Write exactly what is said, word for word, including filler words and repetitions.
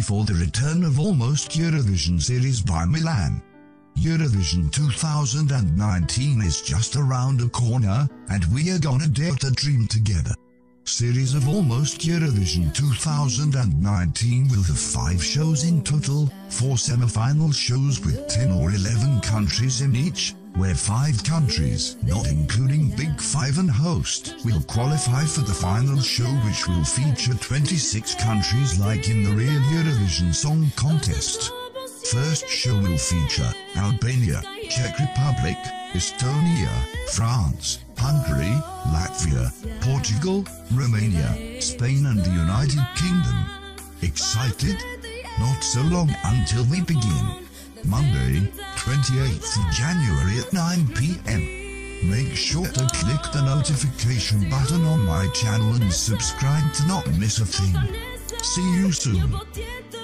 for the return of Almost Eurovision series by Milan. Eurovision two thousand nineteen is just around the corner, and we are gonna dare to dream together. Series of Almost Eurovision two thousand nineteen will have five shows in total, four semi-final shows with ten or eleven countries in each, where five countries, not including Big Five and host, will qualify for the final show, which will feature twenty-six countries like in the real Eurovision Song Contest. First show will feature Albania, Czech Republic, Estonia, France, Hungary, Latvia, Portugal, Romania, Spain and the United Kingdom. Excited? Not so long until we begin. Monday, twenty-eighth of January at nine p m Make sure to click the notification button on my channel and subscribe to not miss a thing. See you soon.